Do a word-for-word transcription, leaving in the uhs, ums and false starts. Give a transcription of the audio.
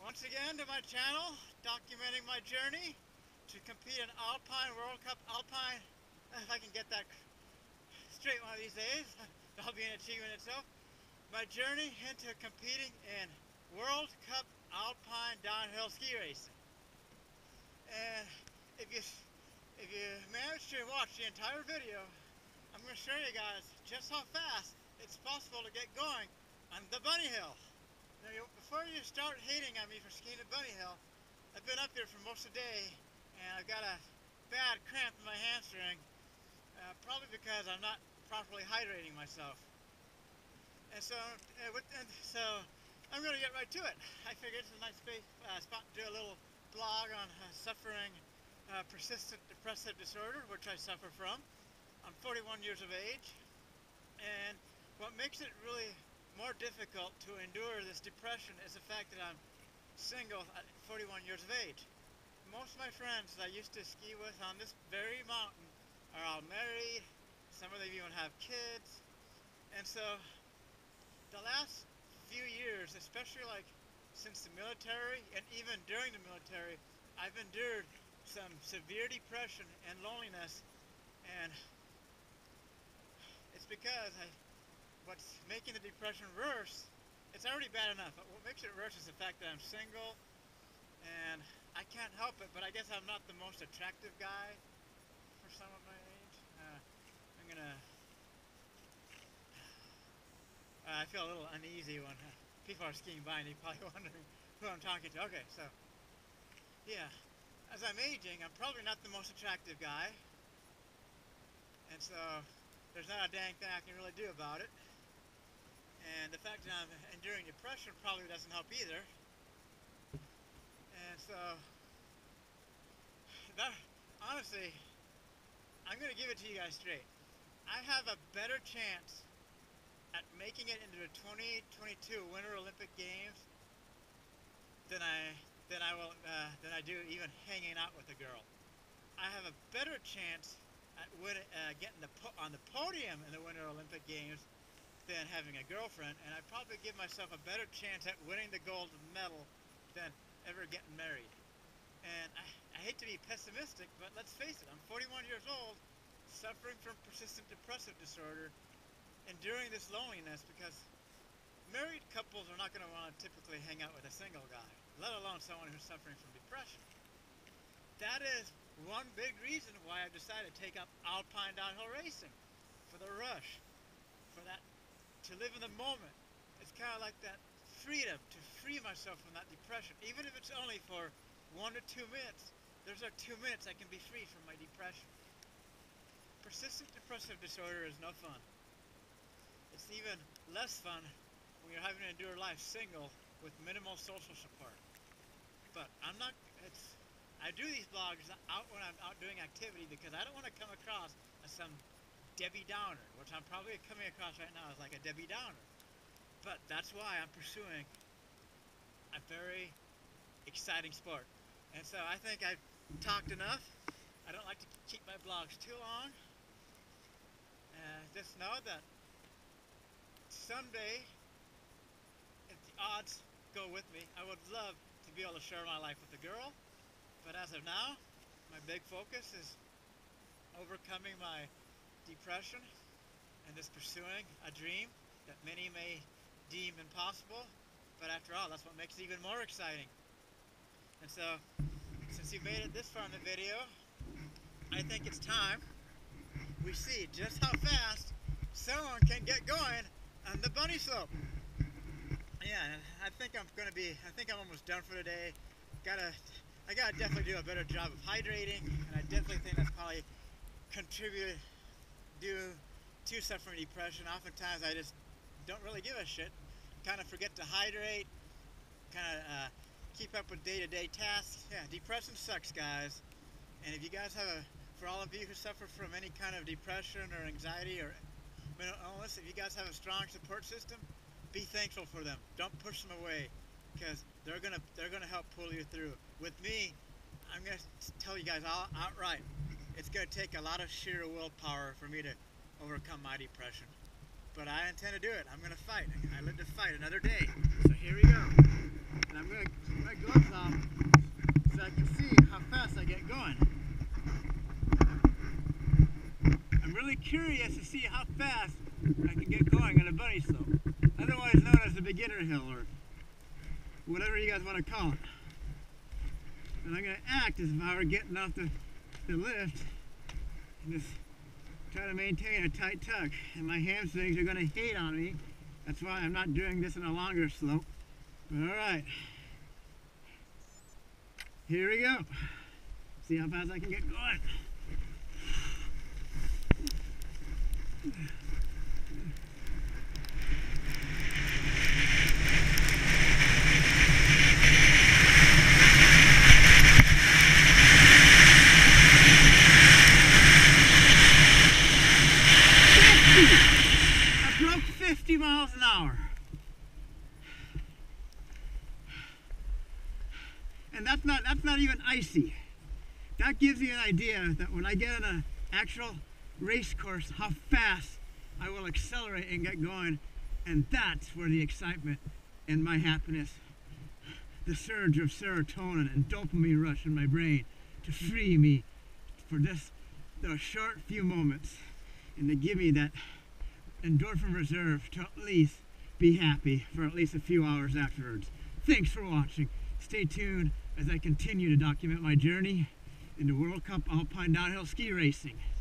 Once again to my channel, documenting my journey to compete in Alpine World Cup Alpine. If I can get that straight one of these days, that'll be an achievement itself. My journey into competing in World Cup Alpine downhill ski racing. And if you if you manage to watch the entire video, I'm going to show you guys just how fast it's possible to get going on the bunny hill. Now, you, before you start hating on me for skiing at Bunny Hill, I've been up here for most of the day, and I've got a bad cramp in my hamstring, uh, probably because I'm not properly hydrating myself. And so, uh, with, and so I'm going to get right to it. I figured it's a nice space, uh, spot to do a little blog on uh, suffering uh, persistent depressive disorder, which I suffer from. I'm forty-one years of age, and what makes it really more difficult to endure this depression is the fact that I'm single at forty-one years of age. Most of my friends that I used to ski with on this very mountain are all married. Some of them even have kids. And so the last few years, especially like since the military and even during the military, I've endured some severe depression and loneliness, and it's because I what's making the depression worse, it's already bad enough, but what makes it worse is the fact that I'm single, and I can't help it, but I guess I'm not the most attractive guy for someone my age. Uh, I'm gonna, uh, I feel a little uneasy when uh, people are skiing by and you're probably wondering who I'm talking to. Okay, so, yeah, as I'm aging, I'm probably not the most attractive guy, and so there's not a dang thing I can really do about it. And the fact that I'm enduring depression probably doesn't help either. And so, that, honestly, I'm going to give it to you guys straight. I have a better chance at making it into the twenty twenty-two Winter Olympic Games than I than I will uh, than I do even hanging out with a girl. I have a better chance at win, uh, getting the po on the podium in the Winter Olympic Games than having a girlfriend, and I probably give myself a better chance at winning the gold medal than ever getting married. And I, I hate to be pessimistic, but let's face it, I'm forty-one years old, suffering from persistent depressive disorder, enduring this loneliness, because married couples are not going to want to typically hang out with a single guy, let alone someone who's suffering from depression. That is one big reason why I've decided to take up Alpine downhill racing, for the rush, for that, to live in the moment. It's kind of like that freedom, to free myself from that depression, even if it's only for one to two minutes. There's our two minutes I can be free from my depression. Persistent depressive disorder is no fun. It's even less fun when you're having to endure life single with minimal social support. But I'm not, it's, I do these blogs out when I'm out doing activity because I don't want to come across as some Debbie Downer, which I'm probably coming across right now as like a Debbie Downer. But that's why I'm pursuing a very exciting sport. And so I think I've talked enough. I don't like to keep my blogs too long. Uh, just know that someday, if the odds go with me, I would love to be able to share my life with a girl. But as of now, my big focus is overcoming my depression and just pursuing a dream that many may deem impossible, but after all, that's what makes it even more exciting. And so, since you made it this far in the video, I think it's time we see just how fast someone can get going on the bunny slope. Yeah, and I think I'm gonna be, I think I'm almost done for today. Gotta, I gotta definitely do a better job of hydrating, and I definitely think that's probably contributed due to suffering depression. Oftentimes I just don't really give a shit, kind of forget to hydrate, kind of uh, keep up with day-to-day tasks. Yeah, depression sucks, guys. And if you guys have a, for all of you who suffer from any kind of depression or anxiety or mental illness, if you guys have a strong support system, be thankful for them. Don't push them away, because they're gonna they're gonna help pull you through. With me, I'm gonna tell you guys all, outright, it's going to take a lot of sheer willpower for me to overcome my depression. But I intend to do it. I'm going to fight. I live to fight another day. So here we go. And I'm going to put my gloves off so I can see how fast I get going. I'm really curious to see how fast I can get going on a bunny slope, otherwise known as the beginner hill or whatever you guys want to call it. And I'm going to act as if I were getting off the, the lift and just try to maintain a tight tuck. And my hamstrings are going to hate on me. That's why I'm not doing this in a longer slope. But alright, here we go. See how fast I can get going. I broke fifty miles an hour. And that's not that's not even icy. That gives you an idea that when I get on an actual race course, how fast I will accelerate and get going. And that's where the excitement and my happiness, the surge of serotonin and dopamine rush in my brain to free me for this those short few moments and to give me that endorphin reserve to at least be happy for at least a few hours afterwards. Thanks for watching. Stay tuned as I continue to document my journey into World Cup Alpine downhill ski racing.